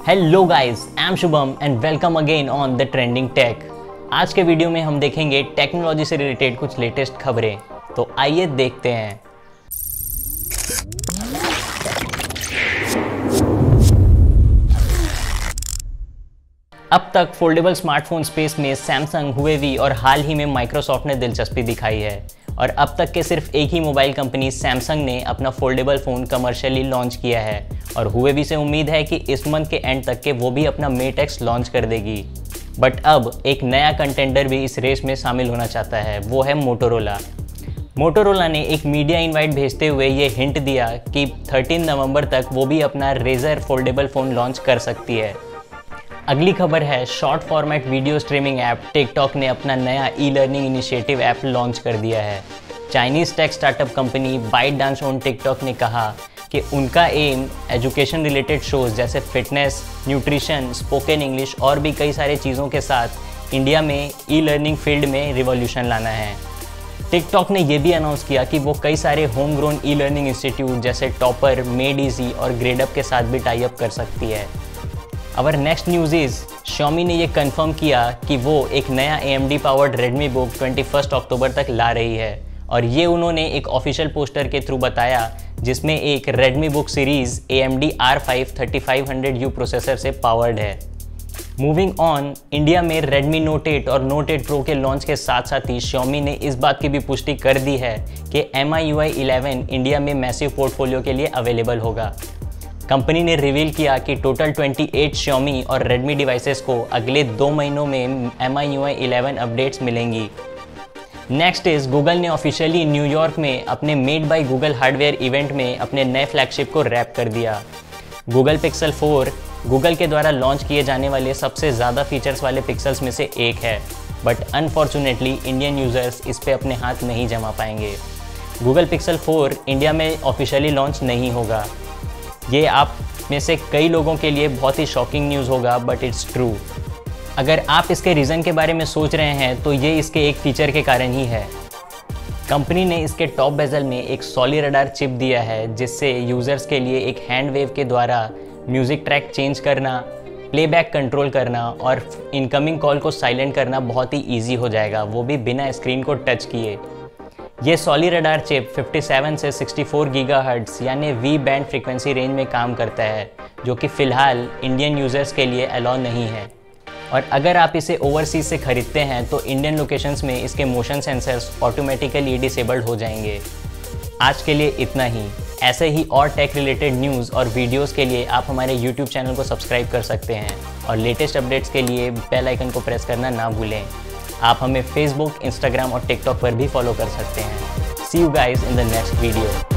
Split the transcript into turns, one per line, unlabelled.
Hello guys, I am Shubham and welcome again on the trending tech. आज के video में हम देखेंगे टेक्नोलॉजी से रिलेटेड कुछ लेटेस्ट खबरें। तो आइए देखते हैं। अब तक फोल्डेबल स्मार्टफोन स्पेस में सैमसंग, हुएवी और हाल ही में माइक्रोसॉफ्ट ने दिलचस्पी दिखाई है और अब तक के सिर्फ एक ही मोबाइल कंपनी सैमसंग ने अपना फोल्डेबल फ़ोन कमर्शियली लॉन्च किया है और हुएवी से उम्मीद है कि इस मंथ के एंड तक के वो भी अपना मेट एक्स लॉन्च कर देगी। बट अब एक नया कंटेंडर भी इस रेस में शामिल होना चाहता है, वो है मोटोरोला। मोटोरोला ने एक मीडिया इनवाइट भेजते हुए ये हिंट दिया कि 13 नवंबर तक वो भी अपना रेजर फोल्डेबल फ़ोन लॉन्च कर सकती है। अगली खबर है, short format video streaming app TikTok ने अपना नया e learning initiative app launch कर दिया है। Chinese tech startup company ByteDance on TikTok ने कहा कि उनका एम एजुकेशन रिलेटेड शोज़ जैसे फिटनेस, न्यूट्रिशन, स्पोकन इंग्लिश और भी कई सारे चीज़ों के साथ इंडिया में ई लर्निंग फील्ड में रिवॉल्यूशन लाना है। टिकटॉक ने यह भी अनाउंस किया कि वो कई सारे home grown e learning institute जैसे टॉपर, मेड इजी और ग्रेडअप के साथ भी टाई अप कर सकती है। Our next news is Xiaomi ने ये कंफर्म किया कि वो एक नया AMD पावर्ड Redmi Book 21 अक्टूबर तक ला रही है और ये उन्होंने एक ऑफिशियल पोस्टर के थ्रू बताया जिसमें एक Redmi Book series AMD R5 3500U processor से पावर्ड है। मूविंग ऑन, इंडिया में Redmi Note 8 और Note 8 Pro के लॉन्च के साथ साथ ही Xiaomi ने इस बात की भी पुष्टि कर दी है कि MIUI 11 इंडिया में मैसिव पोर्टफोलियो के लिए अवेलेबल होगा। कंपनी ने रिवील किया कि टोटल 28 Xiaomi और Redmi डिवाइसेस को अगले 2 महीनों में MIUI 11 अपडेट्स मिलेंगी। नेक्स्ट इज, गूगल ने ऑफिशियली न्यूयॉर्क में अपने made by Google hardware event में अपने नए फ्लैगशिप को रैप कर दिया। गूगल पिक्सल 4 गूगल के द्वारा लॉन्च किए जाने वाले सबसे ज़्यादा फीचर्स वाले पिक्सल्स में से एक है, बट अनफॉर्चुनेटली इंडियन यूज़र्स इस पर अपने हाथ नहीं जमा पाएंगे। गूगल पिक्सल 4 इंडिया में ऑफिशियली लॉन्च नहीं होगा। ये आप में से कई लोगों के लिए बहुत ही शॉकिंग न्यूज़ होगा, बट इट्स ट्रू। अगर आप इसके रीज़न के बारे में सोच रहे हैं तो ये इसके एक फ़ीचर के कारण ही है। कंपनी ने इसके टॉप बेजल में एक सॉलिड रडार चिप दिया है जिससे यूज़र्स के लिए एक हैंड वेव के द्वारा म्यूज़िक ट्रैक चेंज करना, प्लेबैक कंट्रोल करना और इनकमिंग कॉल को साइलेंट करना बहुत ही ईजी हो जाएगा, वो भी बिना स्क्रीन को टच किए। ये सॉलिड रडार चिप 57 से 64 गीगाहर्ट्ज़ यानी वी बैंड फ्रीक्वेंसी रेंज में काम करता है, जो कि फ़िलहाल इंडियन यूज़र्स के लिए अलाउ नहीं है। और अगर आप इसे ओवरसीज से ख़रीदते हैं तो इंडियन लोकेशंस में इसके मोशन सेंसर्स ऑटोमेटिकली डिसेबल्ड हो जाएंगे। आज के लिए इतना ही। ऐसे ही और टेक रिलेटेड न्यूज़ और वीडियोज़ के लिए आप हमारे YouTube चैनल को सब्सक्राइब कर सकते हैं और लेटेस्ट अपडेट्स के लिए बेल आइकन को प्रेस करना ना भूलें। आप हमें Facebook, Instagram और TikTok पर भी फॉलो कर सकते हैं। See you guys in the next video.